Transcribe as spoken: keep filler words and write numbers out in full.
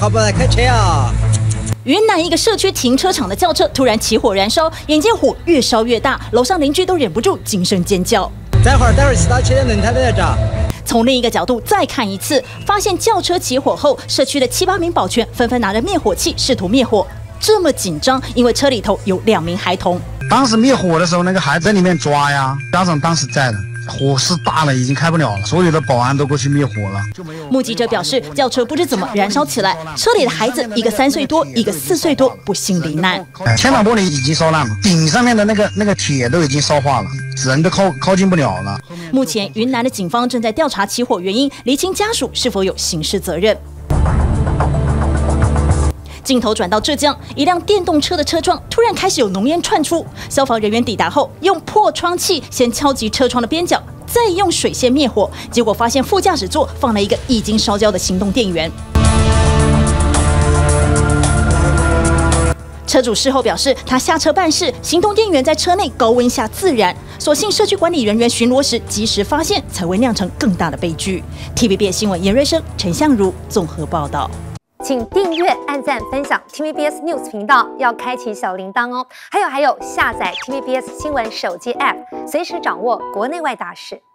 好不来开车啊！ 云南一个社区停车场的轿车突然起火燃烧，眼见火越烧越大，楼上邻居都忍不住惊声尖叫。 待会儿，待会儿其他车能开在这。 从另一个角度再看一次，发现轿车起火后，社区的七八名保全纷纷拿着灭火器试图灭火。这么紧张，因为车里头有两名孩童。 当时灭火的时候，那个孩子在里面抓呀，家长当时在的。火势大了，已经开不了了，所有的保安都过去灭火了。 目击者表示，轿车不知怎么燃烧起来，车里的孩子一个三岁多，一个四岁多，不幸罹难。 前挡玻璃已经烧烂了，顶上面的那个那个铁都已经烧化了，人都靠靠近不了了。 目前，云南的警方正在调查起火原因，厘清家属是否有刑事责任。镜头转到浙江，一辆电动车的车窗突然开始有浓烟窜出。消防人员抵达后，用破窗器先敲击车窗的边角，再用水线灭火。结果发现副驾驶座放了一个已经烧焦的行动电源。车主事后表示，他下车办事，行动电源在车内高温下自燃，所幸社区管理人员巡逻时及时发现，才会酿成更大的悲剧。T V B S 新闻严瑞生、陈相如综合报道。 请订阅、按赞、分享 T V B S News 频道，要开启小铃铛哦。还有还有，下载 T V B S 新闻手机 App， 随时掌握国内外大事。